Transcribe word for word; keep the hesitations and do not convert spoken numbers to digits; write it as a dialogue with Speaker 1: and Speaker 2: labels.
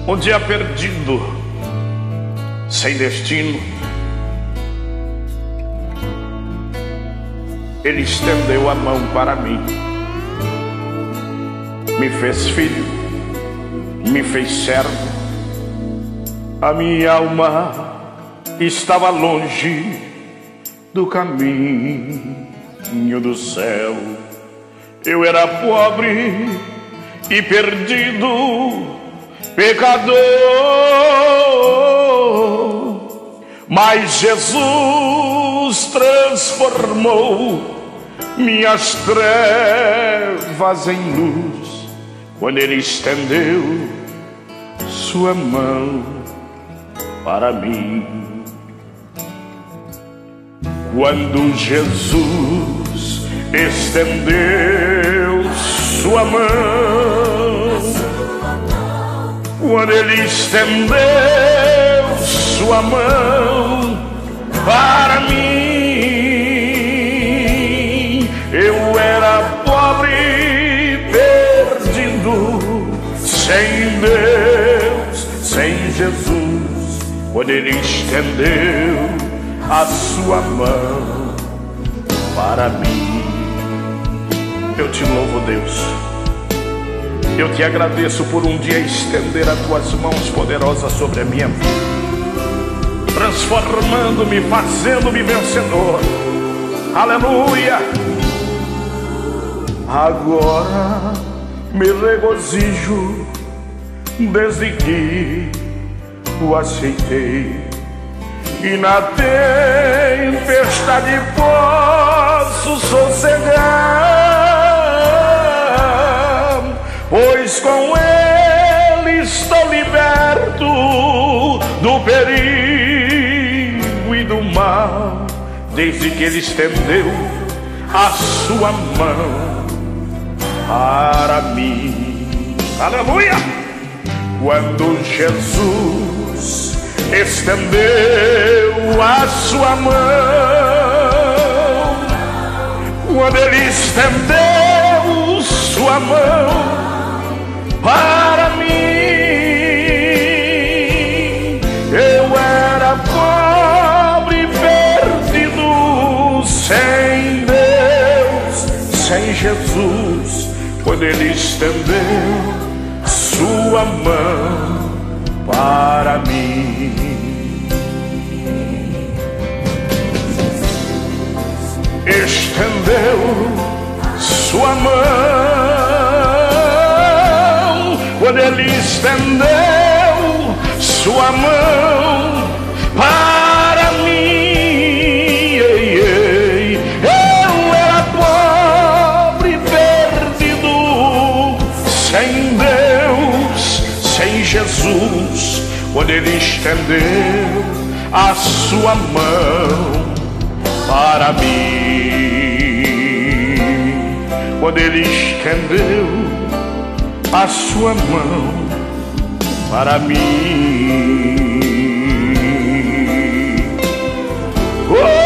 Speaker 1: Um dia perdido, sem destino, Ele estendeu a mão para mim, me fez filho, me fez servo. A minha alma estava longe do caminho do céu. Eu era pobre e perdido, pecador, mas Jesus transformou minhas trevas em luz, quando Ele estendeu sua mão para mim. Quando Jesus estendeu sua mão, quando Ele estendeu sua mão para mim, eu era pobre, perdido, sem Deus, sem Jesus. Quando Ele estendeu a sua mão para mim, eu te louvo, Deus. Eu te agradeço por um dia estender as tuas mãos poderosas sobre a minha vida, transformando-me, fazendo-me vencedor. Aleluia! Agora me regozijo desde que o aceitei, e na tempestade posso sossegar, pois com Ele estou liberto do perigo e do mal, desde que Ele estendeu a sua mão para mim. Aleluia! Quando Jesus estendeu a sua mão, quando Ele estendeu sua mão para mim, eu era pobre, perdido, sem Deus, sem Jesus. Quando Ele estendeu sua mão para mim, estendeu sua mão, quando Ele estendeu sua mão para mim, eu era pobre, perdido, sem Deus, sem Jesus. Quando Ele estendeu a sua mão para mim, quando Ele estendeu a sua mão para mim, oh!